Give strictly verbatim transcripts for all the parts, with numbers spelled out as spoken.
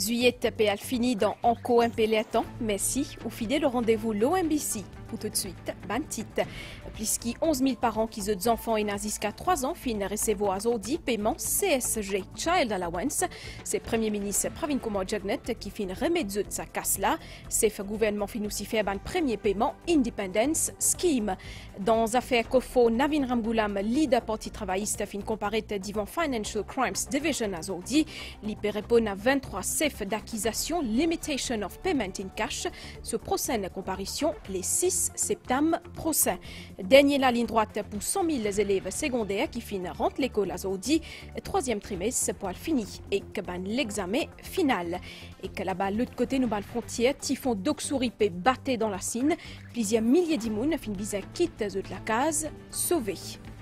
Juillet P L fini dans Encore un Péléton. Merci ou fidèle au rendez-vous l'O M B C. Pour tout de suite, bantit. Plus qui onze mille parents qui ont des enfants et nazis jusqu'à trois ans finissent recevoir aujourd'hui paiement C S G Child Allowance. C'est le Premier ministre Pravin Kumar Jagnet qui finit remettre de sa casse là. C'est le gouvernement finit aussi faire un premier paiement Independence Scheme. Dans affaire Kofo, Navin Ramgoolam, leader parti travailliste, fin comparé devant Financial Crimes Division aujourd'hui. L'I P répond à vingt-trois chefs d'accusation Limitation of Payment in Cash. Ce procès de comparution les six septembre prochain. Dernier la ligne droite pour cent mille élèves secondaires qui finissent rentrent l'école à aujourd'hui. Troisième trimestre pour fini et que ben l'examen final. Et que là-bas, l'autre côté, nous bas la frontière, typhon d'Oxouripé batté dans la Sine. Plusieurs milliers d'immunes fin visa quitte de la case sauvée.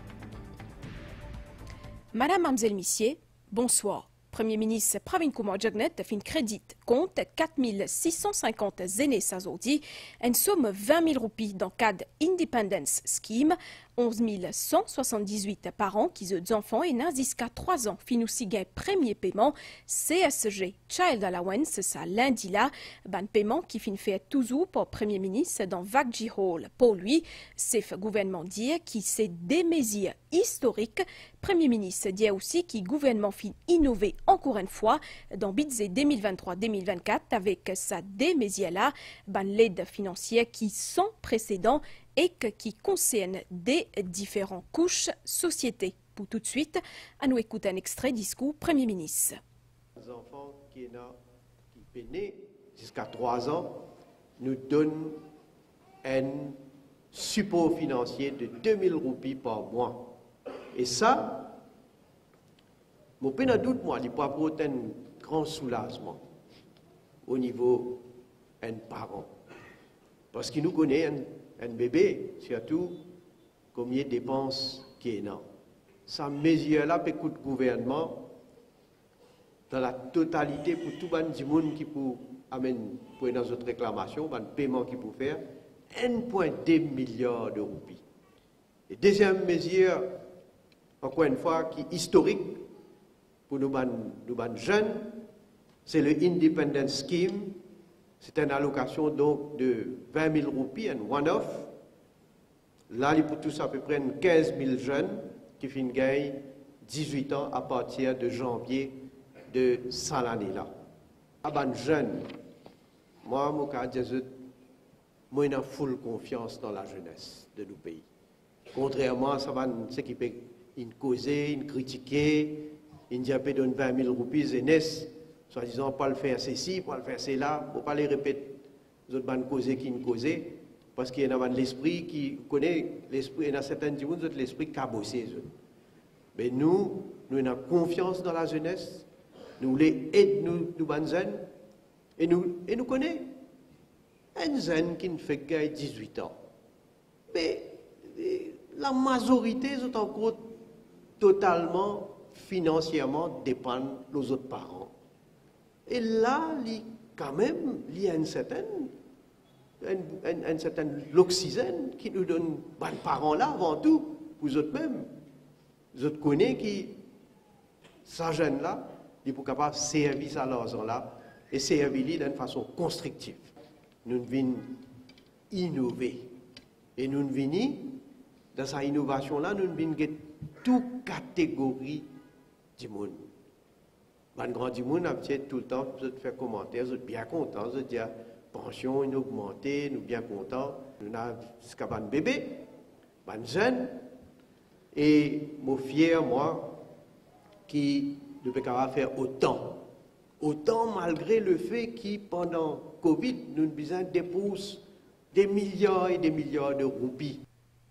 Madame Mamzelle Missier, bonsoir. Premier ministre Pravin Kumar Jagnet fin crédit compte quatre mille six cent cinquante aînés aujourd'hui, une somme vingt mille roupies dans le cadre Independence Scheme, onze mille cent soixante-dix-huit parents qui ont des enfants et n'ont jusqu'à trois ans fin aussi gain premier paiement C S G Child Allowance, ça lundi là, ban paiement qui fin fait toujours pour Premier ministre dans Vagji Hall. Pour lui, c'est le gouvernement dit qui c'est des mesures historiques. Premier ministre dit aussi que le gouvernement fin innover encore une fois dans budget deux mille vingt-trois deux mille vingt-quatre avec sa des mesures là, ban l'aide financière qui sans précédent et qui concerne des différentes couches sociétés. Pour tout de suite, à nous écouter un extrait discours Premier ministre. Les enfants qui sont nés jusqu'à trois ans nous donnent un support financier de deux mille roupies par mois. Et ça, je n'ai pas de doute, moi, il peut apporter un grand soulagement au niveau des parents. Parce qu'il nous connaît un, un bébé, surtout, combien de dépenses qu'il y a. Sa mesure-là peut coûter le gouvernement dans la totalité pour tout le monde qui peut amener pour dans notre réclamation, le paiement qu'il peut faire, un virgule deux milliard de roupies. Et deuxième mesure, encore une fois, qui est historique pour nous, nous jeunes, c'est le Independence Scheme. C'est une allocation donc de vingt mille roupies, un one-off. Là, il pour tout ça à peu près quinze mille jeunes qui finissent gagner dix-huit ans à partir de janvier de cette année-là. À ban jeunes, moi, moi, j'ai full confiance dans la jeunesse de nos pays. Contrairement à ce qui peut une causer, une critiquer, une diapé donne vingt mille roupies, jeunesse, soi-disant pas le faire ceci, pas le faire cela, pour pas les répéter, les autres bonnes causer qui ne causer, parce qu'il y a un l'esprit qui connaît l'esprit, il y a certains gens qui ont l'esprit cabossé. Mais nous, nous avons confiance dans la jeunesse, nous les aidons, nous, nous bonnes jeunes, et nous, et nous connaissons un jeune qui ne fait que dix-huit ans. Mais la majorité sont encore totalement, financièrement, dépendent des autres parents. Et là, il quand même, il y a une certaine, une, une, une certaine l'oxygène qui nous donne, ben, les parents là, avant tout, vous autres même, vous autres connaissez qui, ces jeunes-là, ils sont capables de servir à leurs enfants là, et servir d'une façon constructive. Nous venons innover. Et nous venons, dans cette innovation-là, nous venons toute catégorie du monde. Les gens du monde, tout le temps, vous faire commentaires, vous êtes bien contents, vous êtes pension est augmentée, nous bien contents. Nous avons jusqu'à un bébé, un jeune, et je suis fier, moi, qui ne peut pas faire autant. Autant malgré le fait que pendant Covid, nous avons besoin de dépenser des milliards et des milliards de roupies.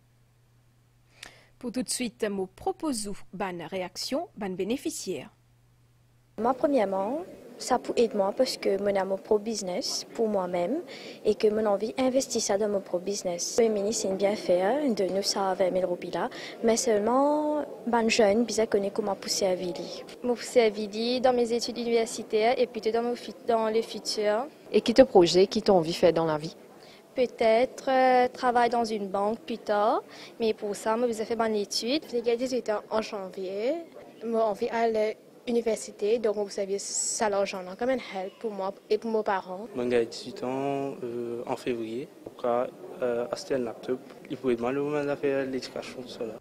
Pour tout de suite, je propose une réaction, une bénéficiaire. Moi, premièrement, ça peut aider moi parce que je ai mon pro-business pour moi-même et que j'ai envie d'investir ça dans mon pro-business. Le ministre, c'est bien fait de nous ça vingt mille roupies là, mais seulement les jeunes, ils connaissent comment pousser à Vili. Je pousser à Vili dans mes études universitaires et puis dans, mon, dans le futur. Et qui te projets, qui t'ont envie de faire dans la vie? Peut-être euh, travailler dans une banque plus tard, mais pour ça, je vais faire mon étude. J'ai dix-huit ans en janvier. J'ai envie d'aller université, donc vous savez, ça l'argent là, comme une help pour moi et pour mes parents. J'ai dix-huit ans euh, en février. Après, euh, acheter un laptop, il pouvait mal faire l'éducation cela.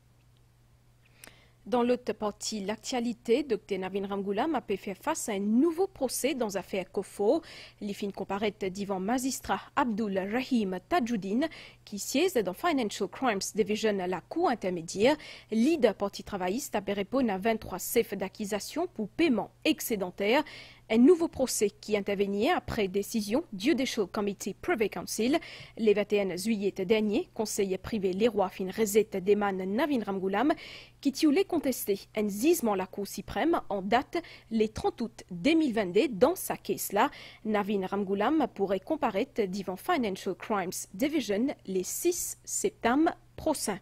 Dans l'autre partie, l'actualité, Docteur Navin Ramgoolam a pu faire face à un nouveau procès dans l'affaire Kofo. Les fins comparaît devant magistrat Abdul Rahim Tajuddin, qui siège dans Financial Crimes Division, la cour intermédiaire. Leader parti travailliste a répondu à vingt-trois chefs d'accusation pour paiement excédentaire. Un nouveau procès qui intervenait après décision du Judicial Committee Privy Council. Le vingt et un juillet dernier, conseiller privé Leroy fin Rezet Deman Navin Ramgoolam, qui voulait contester un jugement la Cour suprême en date le trente août deux mille vingt-deux dans sa caisse-là. Navin Ramgoolam pourrait comparaître devant Financial Crimes Division le six septembre prochain.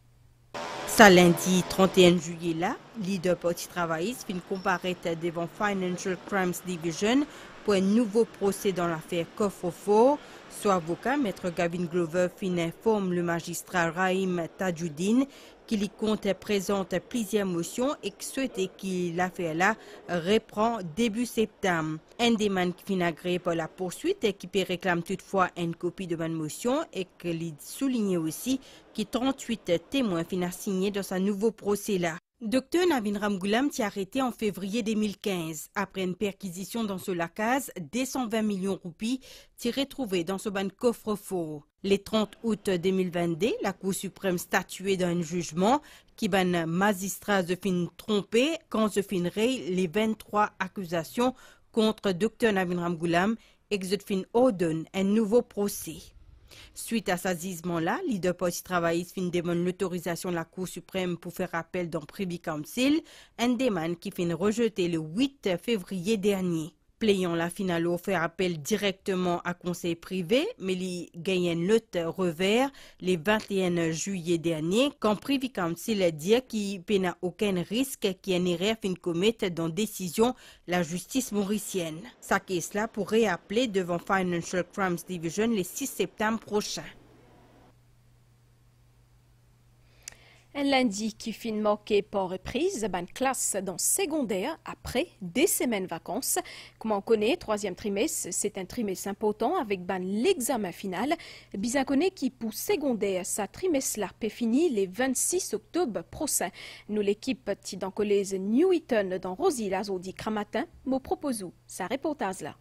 Ça lundi trente et un juillet là, leader parti travailliste fin comparaître devant Financial Crimes Division pour un nouveau procès dans l'affaire Kofofo. Son avocat, maître Gavin Glover, fin informe le magistrat Rahim Tajuddin qu'il y compte présente plusieurs motions et souhaite que l'affaire là reprend début septembre. Un des man qui fin agréé par la poursuite et qui réclame toutefois une copie de ma motion et qu'il souligne aussi que trente-huit témoins fin signé dans sa nouveau procès là. Docteur Navin Ramgoolam s'est arrêté en février deux mille quinze. Après une perquisition dans ce lacaz, deux cent vingt millions de roupies s'est retrouvées dans ce ban coffre-fort. Le trente août deux mille vingt-deux, la Cour suprême statuait dans un jugement qui ban magistrat de fin trompé quand se finerait les vingt-trois accusations contre Docteur Navin Ramgoolam et que fin ordonne un nouveau procès. Suite à ce jugement-là, leader parti travailliste fin demande l'autorisation de la Cour suprême pour faire appel dans Privy Council, un demande qui fin rejeté le huit février dernier. Plaignant la finale offert appel directement à conseil privé, mais il gagne le revers le vingt et un juillet dernier, quand Privy Council dit qu'il n'y a aucun risque qu'il y ait une erreur fin commettre dans décision la justice mauricienne. Sa caisse là pourrait appeler devant Financial Crimes Division le six septembre prochain. Un lundi qui fin marqué par reprise, ban classe dans secondaire après des semaines vacances. Comme on connaît, troisième trimestre, c'est un trimestre important avec ban l'examen final. Bien connaît qui pour secondaire, sa trimestre là peut finir le vingt-six octobre prochain. Nous l'équipe dans collège New Eton dans Rosy Lazodi Kramatin, me propose sa reportage là.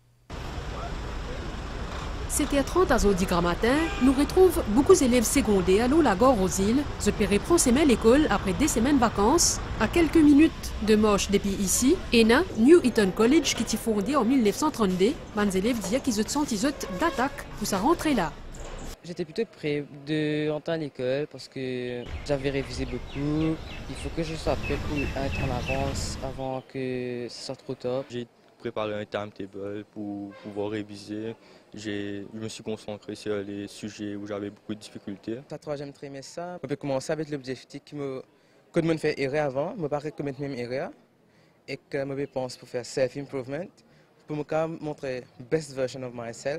C'était à trente à Zodi Matin, nous retrouvons beaucoup d'élèves secondaires à l'eau la gare aux îles. Je reprends semaine l'école après des semaines vacances, à quelques minutes de marche depuis ici. Et na New Eton College qui t'y fondé en mille neuf cent trente-deux, mes élèves disaient qu'ils ont senti d'attaque pour sa rentrée là. J'étais plutôt prêt de rentrer à l'école parce que j'avais révisé beaucoup. Il faut que je sois prêt pour être en avance avant que ce soit trop tard. J'ai préparé un timetable pour pouvoir réviser. Je me suis concentré sur les sujets où j'avais beaucoup de difficultés. Au troisième trimestre, ça, on peut commencer avec l'objectif qui me, que je me fais erreur avant, me paraît commettre même erreur, et que je me pense pour faire self-improvement, pour me montrer best version of myself.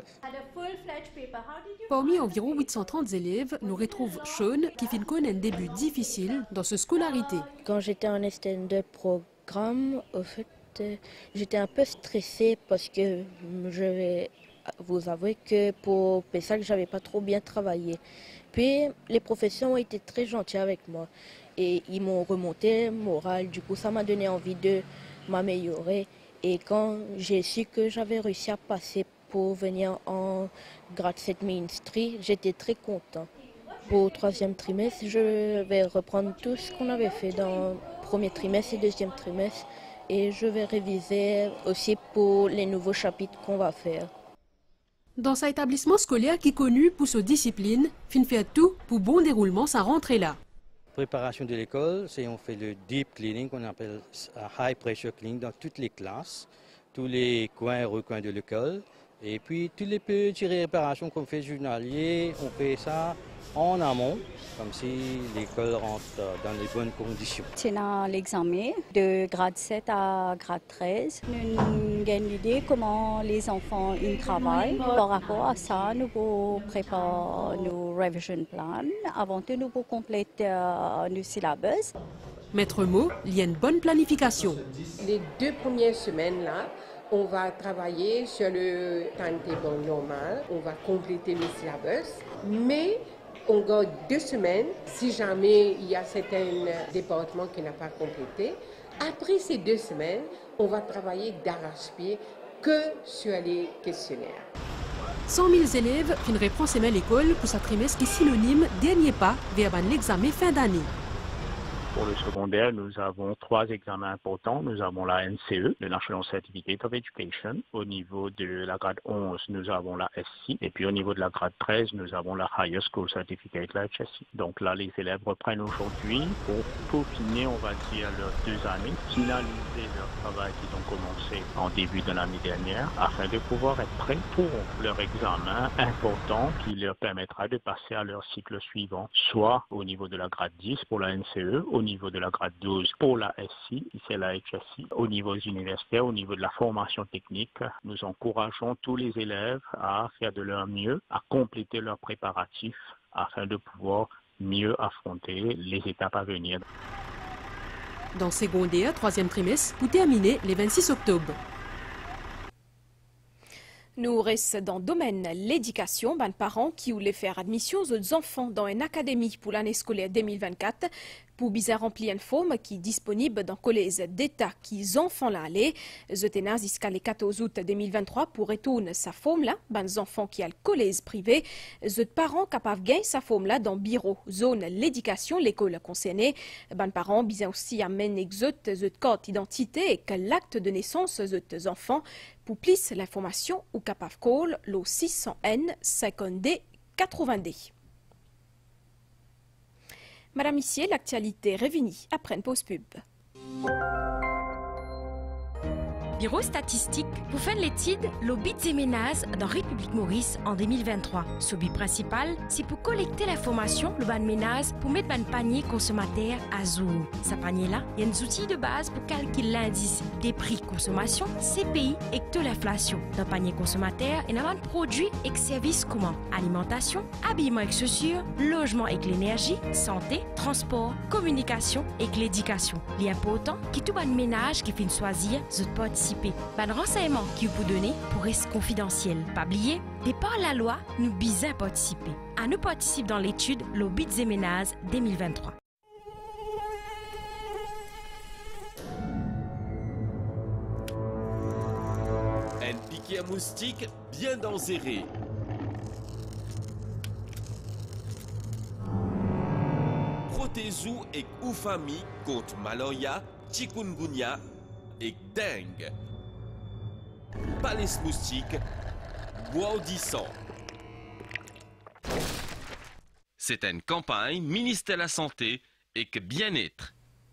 Parmi environ huit cent trente élèves, nous retrouvons Sean qui fin connaît un début difficile dans sa scolarité. Quand j'étais en extended programme, au fait, j'étais un peu stressée parce que je vais vous avouer que pour ça que j'avais pas trop bien travaillé. Puis les professeurs ont été très gentils avec moi et ils m'ont remonté le moral. Du coup, ça m'a donné envie de m'améliorer. Et quand j'ai su que j'avais réussi à passer pour venir en grade sept Main Street, j'étais très content. Pour le troisième trimestre, je vais reprendre tout ce qu'on avait fait dans le premier trimestre et deuxième trimestre. Et je vais réviser aussi pour les nouveaux chapitres qu'on va faire. Dans cet établissement scolaire qui est connu pour sa discipline, fin fait tout pour bon déroulement sa rentrée là. Préparation de l'école, c'est on fait le deep cleaning qu'on appelle high pressure cleaning dans toutes les classes, tous les coins et recoins de l'école. Et puis toutes les petites réparations qu'on fait journalier, on fait ça en amont, comme si l'école rentre dans les bonnes conditions. C'est dans l'examen de grade sept à grade treize. Nous avons une idée comment les enfants ils travaillent. Par rapport à ça, nous préparons nos revision plans. Avant tout, nous compléter nos syllabus. Maître mot, il y a une bonne planification. Les deux premières semaines là, on va travailler sur le timetable normal, on va compléter le syllabus, mais on garde deux semaines si jamais il y a certains départements qui n'ont pas complété. Après ces deux semaines, on va travailler d'arrache-pied que sur les questionnaires. cent mille élèves qui ne reprennent jamais l'école pour sa trimestre qui est synonyme dernier pas vers l'examen fin d'année. Pour le secondaire, nous avons trois examens importants. Nous avons la N C E, le National Certificate of Education. Au niveau de la grade onze, nous avons la S C. Et puis au niveau de la grade treize, nous avons la Higher School Certificate, la H S C. Donc là, les élèves reprennent aujourd'hui pour peaufiner, on va dire, leurs deux années, finaliser leur travail qu'ils ont commencé en début de l'année dernière, afin de pouvoir être prêts pour leur examen important qui leur permettra de passer à leur cycle suivant, soit au niveau de la grade dix pour la N C E, au niveau de la grade douze pour la S C, c'est la H S C. Au niveau universitaire, au niveau de la formation technique, nous encourageons tous les élèves à faire de leur mieux, à compléter leurs préparatifs afin de pouvoir mieux affronter les étapes à venir. Dans secondaire, troisième trimestre, pour terminer les vingt-six octobre. Nous restons dans le domaine de l'éducation. Ben, parents qui voulaient faire admission aux enfants dans une académie pour l'année scolaire deux mille vingt-quatre pour bizarre remplir une forme qui est disponible dans le collège d'État qui enfants là aller. Je tenais jusqu'à le quatorze août deux mille vingt-trois pour retourner sa forme là. Ben, enfants qui a le collège privé. Je parents capables de gagner sa forme là dans le bureau zone l'éducation l'école concernée. Ben, parents bizarre aussi amène exote je carte d'identité et que l'acte de naissance de enfants. Pour plus l'information, ou capable call le six cents N cinquante D quatre-vingt-dix. Madame Issier, l'actualité réunie après une pause pub. Bureau statistique pour faire l'étude l'obit et ménage dans République Maurice en deux mille vingt-trois. Ce but principal, c'est pour collecter l'information le ban ménage pour mettre ban panier consommateur à jour. Ce panier-là, il y a des outils de base pour calculer l'indice des prix consommation, C P I et de l'inflation. Dans le panier consommateur, il y a un produits et services communs. Alimentation, habillement et chaussures, logement et l'énergie, santé, transport, communication et l'éducation. Il est important que tout ban ménage qui fait choisir ce participer. Ban renseignement qui vous donner pour rester confidentiel. Pas oublier, de par la loi, nous bisons participer. À nous participer dans l'étude l'obit et ménage deux mille vingt-trois. Un piquet à moustique bien danséré. Protégez-vous et ou famille contre malaria, chikungunya et dengue. Pas les moustiques, bois audissant. C'est une campagne ministère de la Santé et que bien-être.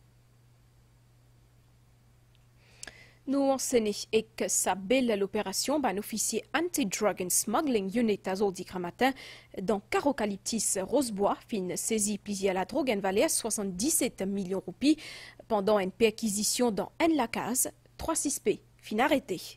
Nous enseignons et que sa belle l'opération d'un officier anti-drug and smuggling unit à Zodi matin dans Carocalyptis Rosebois, fin saisie plusieurs la drogue en valeur soixante-dix-sept millions de roupies pendant une perquisition dans Enlacaz, trois suspects fin arrêtés.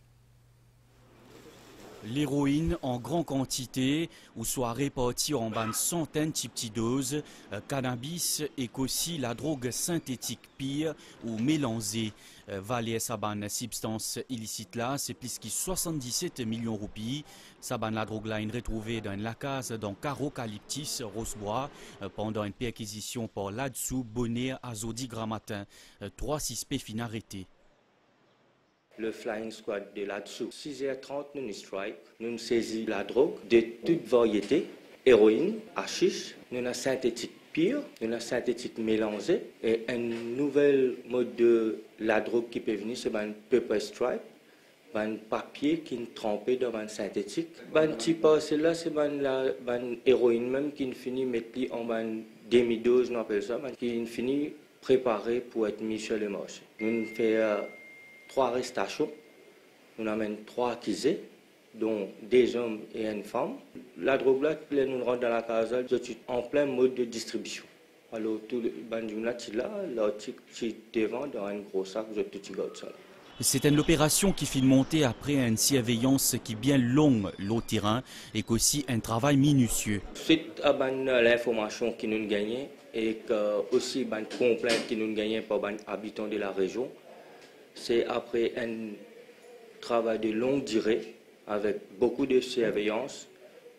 L'héroïne en grande quantité ou soit répartie en une centaine de petites doses, euh, cannabis et aussi la drogue synthétique pire ou mélangée. Euh, Valait sa bonne substance illicite là, c'est plus que soixante-dix-sept millions de roupies. Sa bonne la drogue là est retrouvée dans la case dans Carocalyptis Rosebois euh, pendant une perquisition par là-dessous Bonnet à Zodi Grammatin. Euh, trois suspects fin arrêtés. Le Flying Squad de là-dessous. six heures trente, nous nous strike. Nous nous saisissons la drogue de toute variété. Héroïne, hashish, nous avons synthétique pure, nous avons synthétique mélangée. Et un nouvel mode de la drogue qui peut venir, c'est un pepper stripe, un papier qui est trempé dans un synthétique. Un petit parcelle là, c'est une héroïne même qui finit mettre en une demi-dose, on appelle ça, qui finit préparée pour être mise sur le marché. Nous faisons trois arrestations, nous amènons trois accusés, dont des hommes et une femme. La drogue là, nous rentrons dans la case en plein mode de distribution. Alors tout le bandit là, là, là, tu devant dans un gros sac, je te garde ça. C'est une opération qui fit monter après une surveillance qui est bien longue au terrain et qu'aussi un travail minutieux. Suite à l'information que nous gagnons et aussi les complaintes que nous gagnons par les habitants de la région, c'est après un travail de longue durée avec beaucoup de surveillance,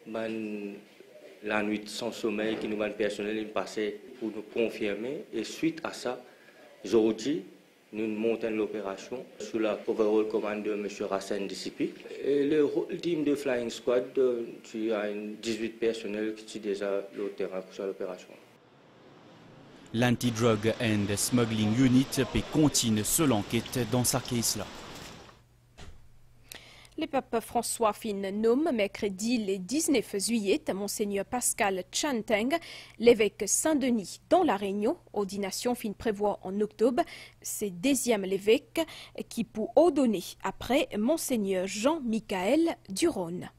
la nuit sans sommeil que nous avons personnel passé pour nous confirmer. Et suite à ça, aujourd'hui, nous montons l'opération sous la overall commande de M. Rassen Dissipi. Et le team de Flying Squad, tu as dix-huit personnels qui sont déjà au terrain pour l'opération. L'Anti-Drug and Smuggling Unit peut continuer seule enquête dans sa case-là. Le pape François fin nomme mercredi le dix-neuf juillet Monseigneur Pascal Chanteng, l'évêque Saint-Denis dans la Réunion. Ordination fin prévoit en octobre. C'est deuxième l'évêque qui peut ordonner après Monseigneur Jean-Michael Duron.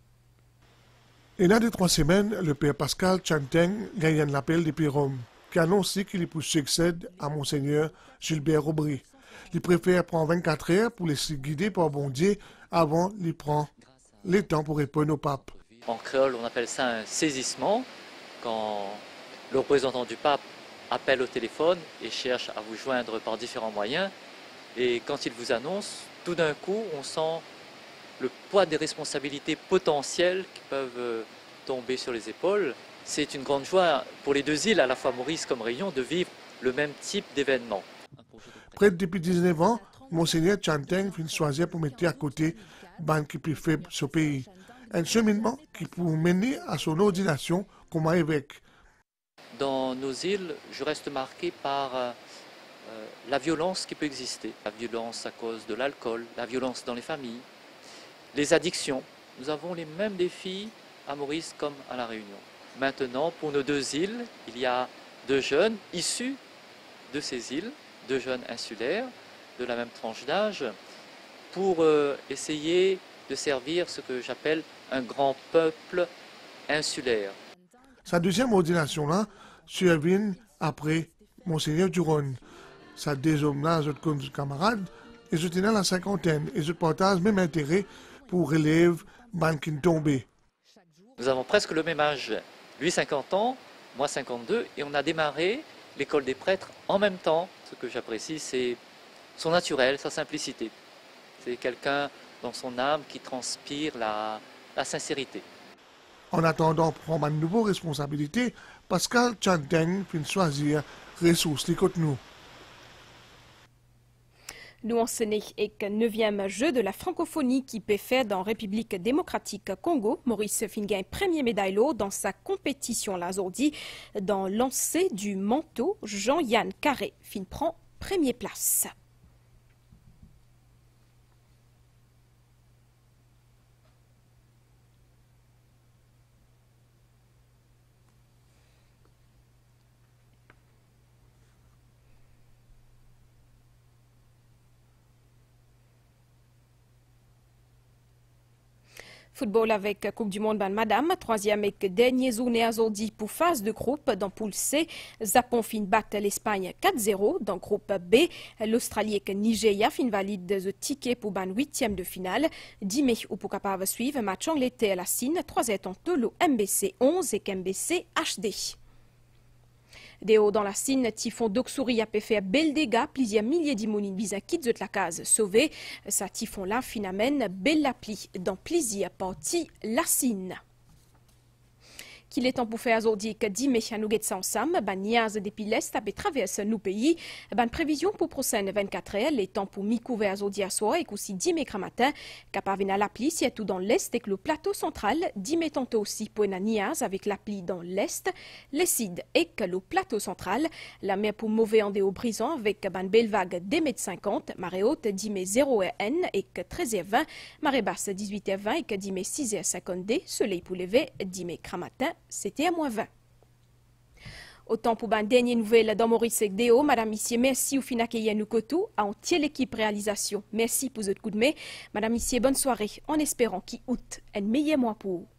Il y a de trois semaines, le père Pascal Chanteng gagne l'appel depuis Rome, qui annonce qu'il peut succéder à Monseigneur Gilbert Aubry. Il préfère prendre vingt-quatre heures pour laisser guider par bon Dieu avant il prend le temps pour répondre au pape. En créole, on appelle ça un saisissement, quand le représentant du pape appelle au téléphone et cherche à vous joindre par différents moyens. Et quand il vous annonce, tout d'un coup, on sent le poids des responsabilités potentielles qui peuvent tomber sur les épaules. C'est une grande joie pour les deux îles, à la fois Maurice comme Réunion, de vivre le même type d'événement. Prêtre depuis dix-neuf ans, Monseigneur Chanteng finit choisir pour mettre à côté ban qui plus faible ce pays. Un cheminement qui peut mener à son ordination comme évêque. Dans nos îles, je reste marqué par euh, la violence qui peut exister. La violence à cause de l'alcool, la violence dans les familles, les addictions. Nous avons les mêmes défis à Maurice comme à La Réunion. Maintenant, pour nos deux îles, il y a deux jeunes issus de ces îles, deux jeunes insulaires de la même tranche d'âge, pour euh, essayer de servir ce que j'appelle un grand peuple insulaire. Sa deuxième ordination-là survient après Monseigneur Duron. Sa deuxième-là, je comme camarade, et je tenais la cinquantaine, et je partage même intérêt pour relève banquin tombé. Nous avons presque le même âge, lui cinquante ans, moi cinquante-deux, et on a démarré l'école des prêtres en même temps. Ce que j'apprécie, c'est son naturel, sa simplicité. C'est quelqu'un dans son âme qui transpire la, la sincérité. En attendant de prendre une nouvelle responsabilité, Pascal Chanteng finit choisir ressources les côtes nous. Nous enseignons avec le neuvième jeu de la francophonie qui peut faire dans la République démocratique Congo. Maurice fin gagne premier médaille dans sa compétition l'azordi. Dans lancer du manteau, Jean-Yann Carré fin prend première place. Football avec Coupe du Monde, ban Madame. Troisième avec dernier journée azordi pour phase de groupe. Dans poule C, Japon fin bat l'Espagne quatre zéro. Dans groupe B, l'Australie avec Nigeria fin valide le ticket pour ban huitième de finale. dix mai ou pour capable suivre match Angleterre à la Cine. Trois étantes le M B C onze et M B C H D. Déo dans la Cine, typhon d'Oxouri a pu faire bel dégâts, plusieurs milliers d'imounines bisa quitte de la case sauvée. Sa typhon-là fin amène belle l'appli dans plusieurs parties la Cine. Qu'il est temps pour faire aujourd'hui que dix mai à nous guetter ensemble, ban niaz depuis l'Est a traversé nos pays, ban prévision pour prochaine vingt-quatre heures, les temps pour mi-couvert aujourd'hui à soir et aussi dix mai matin, capable à l'appli, c'est tout dans l'Est avec le plateau central, dix mai tantôt aussi pour une niaz avec l'appli dans l'Est, les Cides et le plateau central, la mer pour mauvais en déo brisant avec ban belle vague deux mètres cinquante, marée haute dix mai zéro heure N et treize heures vingt, marée basse dix-huit heures vingt et dix mai six heures cinquante D, soleil pour lever dix mai matin. C'était à moins vingt. Autant pour une dernière nouvelle dans Maurice et Déo. Madame, Monsieur, merci au final qu'il y a nous kotou à entier l'équipe réalisation. Merci pour votre coup de main. Madame, Monsieur, bonne soirée en espérant qu'il août un meilleur mois pour vous.